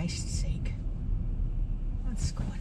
Christ's sake. What's going on?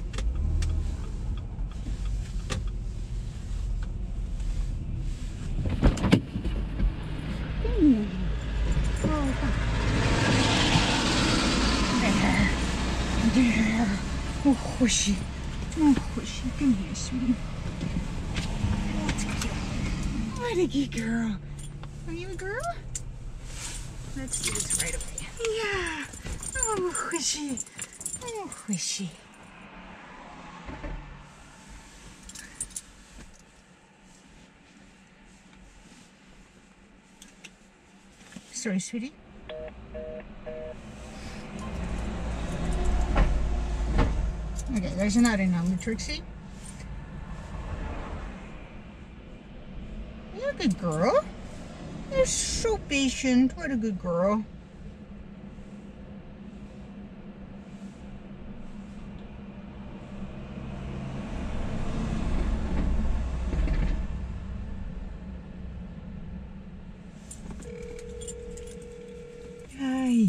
There. Oh, whooshy. Oh, whooshy. Come here, sweetie. Let's go. What a good girl. Are you a girl? Let's do this right away. Yeah. Oh, whooshy. Oh, whooshy. Sorry, sweetie. Okay, there's another number, Trixie. You're a good girl. You're so patient. What a good girl. Hi.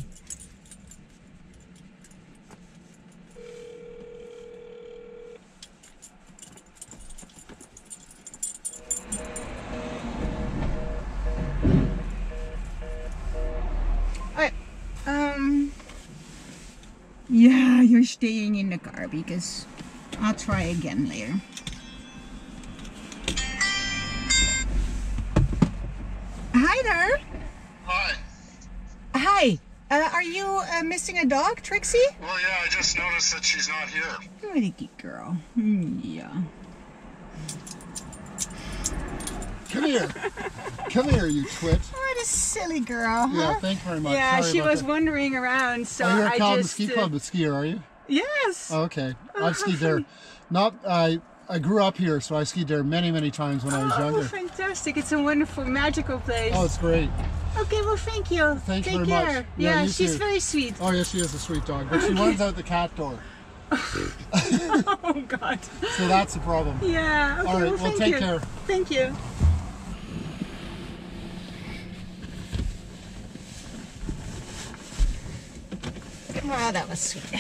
Yeah, you're staying in the car because I'll try again later. Hi there. Hi. Hi. Are you missing a dog, Trixie? Well, yeah, I just noticed that she's not here. What a good girl. Yeah. Come here. Come here, you twit. What a silly girl, huh? Yeah, thank you very much. Yeah, Sorry she about was that. wandering around, so you're a I Calvin just... Ski Club skier, are you? Yes. Oh, okay. Oh, I've skied there. I grew up here, so I skied there many, many times when I was younger. Oh, fantastic. It's a wonderful, magical place. Oh, it's great. Okay, well, thank you. Thank you Take very care. much. Yeah, you she's too. very sweet. Oh, yes, she is a sweet dog, but she runs out the cat door. Oh, God. So that's the problem. Yeah. Okay, All right, well, thank take you. care. Thank you. Wow, that was sweet.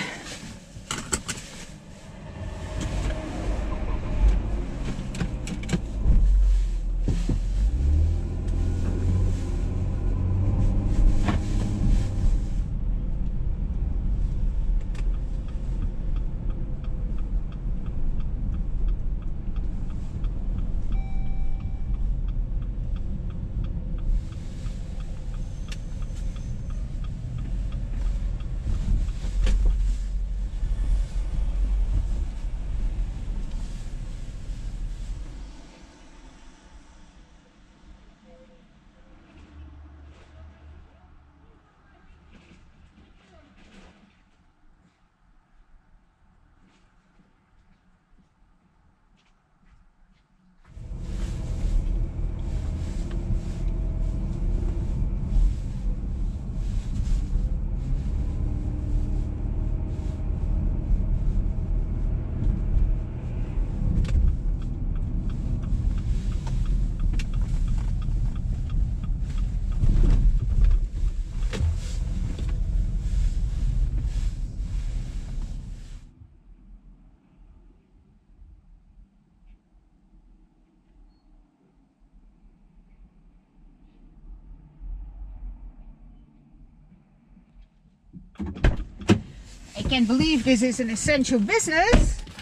I can't believe this is an essential business.